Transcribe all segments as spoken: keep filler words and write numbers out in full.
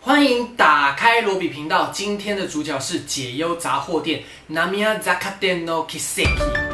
欢迎打开罗比频道。今天的主角是解忧杂货店 Namiya Zakaden no Kiseki。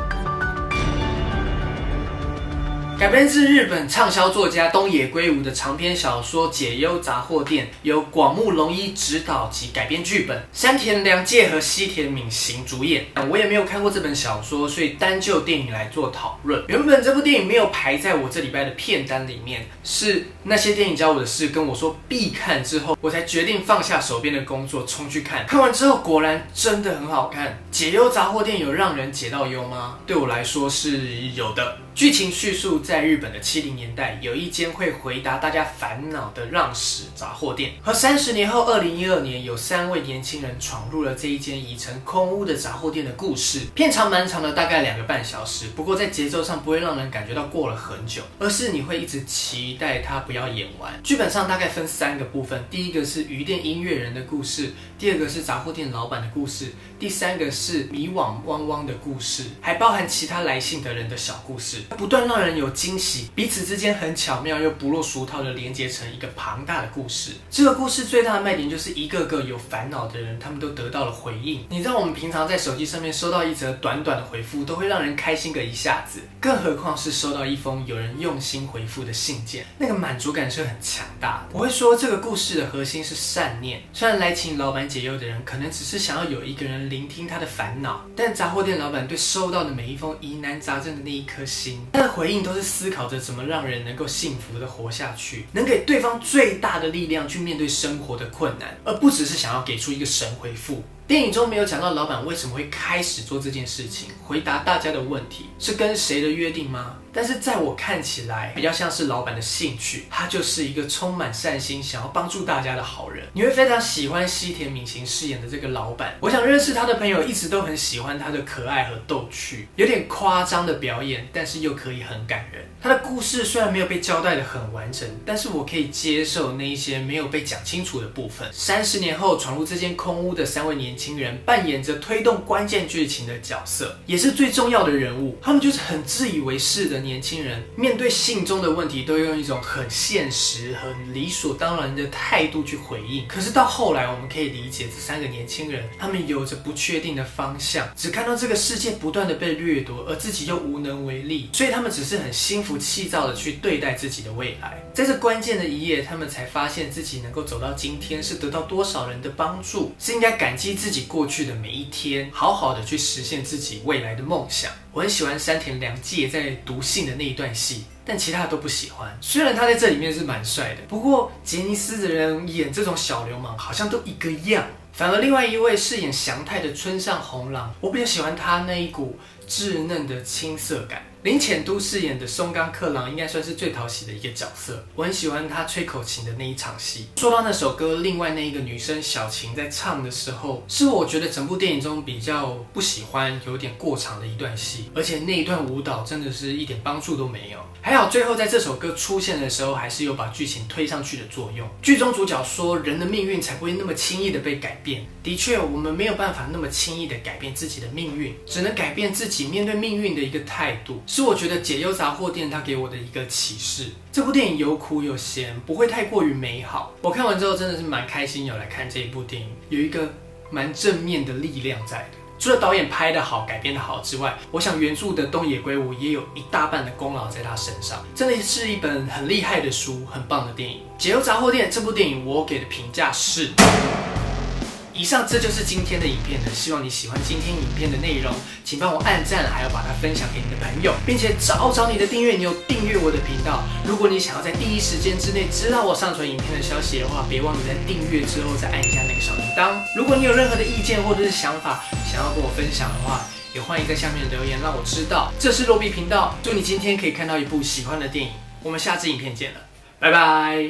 改编自日本畅销作家东野圭吾的长篇小说《解忧杂货店》，由广木隆一执导及改编剧本，山田凉介和西田敏行主演。我也没有看过这本小说，所以单就电影来做讨论。原本这部电影没有排在我这礼拜的片单里面，是那些电影教我的事跟我说必看之后，我才决定放下手边的工作冲去看。看完之后果然真的很好看。解忧杂货店有让人解到忧吗？对我来说是有的。剧情叙述在日本的七零年代，有一间会回答大家烦恼的让食杂货店，和三十年后二零一二年有三位年轻人闯入了这一间已成空屋的杂货店的故事。片长蛮长的，大概两个半小时，不过在节奏上不会让人感觉到过了很久，而是你会一直期待它不要演完。剧本上大概分三个部分，第一个是鱼店音乐人的故事，第二个是杂货店老板的故事，第三个是迷惘汪汪的故事，还包含其他来信的人的小故事，不断让人有惊喜，彼此之间很巧妙又不落俗套的连接成一个庞大的故事。这个故事最大的卖点就是一个个有烦恼的人，他们都得到了回应。你知道我们平常在手机上面收到一则短短的回复，都会让人开心个一下子，更何况是收到一封有人用心回复的信件，那个满足感是很强大的。我会说这个故事的核心是善念，虽然来请老板解忧的人可能只是想要有一个人聆听他的烦恼，但杂货店老板对收到的每一封疑难杂症的那一颗心，他的回应都是思考着怎么让人能够幸福的活下去，能给对方最大的力量去面对生活的困难，而不只是想要给出一个神回复。电影中没有讲到老板为什么会开始做这件事情，回答大家的问题，是跟谁的约定吗？但是在我看起来，比较像是老板的兴趣，他就是一个充满善心、想要帮助大家的好人。你会非常喜欢西田敏行饰演的这个老板，我想认识他的朋友一直都很喜欢他的可爱和逗趣，有点夸张的表演，但是又可以很感人。他的故事虽然没有被交代得很完整，但是我可以接受那一些没有被讲清楚的部分。三十年后闯入这间空屋的三位年轻人，扮演着推动关键剧情的角色，也是最重要的人物。他们就是很自以为是的年轻人，面对信中的问题都用一种很现实、很理所当然的态度去回应。可是到后来，我们可以理解这三个年轻人，他们有着不确定的方向，只看到这个世界不断的被掠夺，而自己又无能为力，所以他们只是很心浮气躁的去对待自己的未来。在这关键的一页，他们才发现自己能够走到今天，是得到多少人的帮助，是应该感激自己过去的每一天，好好的去实现自己未来的梦想。我很喜欢山田凉介在读信的那一段戏，但其他的都不喜欢。虽然他在这里面是蛮帅的，不过杰尼斯的人演这种小流氓好像都一个样。反而另外一位饰演祥太的村上弘郎，我比较喜欢他那一股稚嫩的青涩感。林浅都饰演的松冈克郎应该算是最讨喜的一个角色，我很喜欢他吹口琴的那一场戏。说到那首歌，另外那一个女生小晴在唱的时候，是我觉得整部电影中比较不喜欢、有点过长的一段戏，而且那一段舞蹈真的是一点帮助都没有。还好最后在这首歌出现的时候，还是有把剧情推上去的作用。剧中主角说，人的命运才不会那么轻易的被改变。的确，我们没有办法那么轻易的改变自己的命运，只能改变自己面对命运的一个态度。是我觉得解忧杂货店它给我的一个启示。这部电影有苦有咸，不会太过于美好。我看完之后真的是蛮开心有来看这一部电影，有一个蛮正面的力量在的。除了导演拍得好、改编得好之外，我想原著的东野圭吾也有一大半的功劳在他身上。真的是一本很厉害的书，很棒的电影。解忧杂货店这部电影我给的评价是。以上这就是今天的影片了，希望你喜欢今天影片的内容，请帮我按赞，还要把它分享给你的朋友，并且找找你的订阅钮，订阅我的频道。如果你想要在第一时间之内知道我上传影片的消息的话，别忘了在订阅之后再按一下那个小铃铛。如果你有任何的意见或者是想法想要跟我分享的话，也欢迎在下面留言让我知道。这是罗比频道，祝你今天可以看到一部喜欢的电影，我们下支影片见了，拜拜。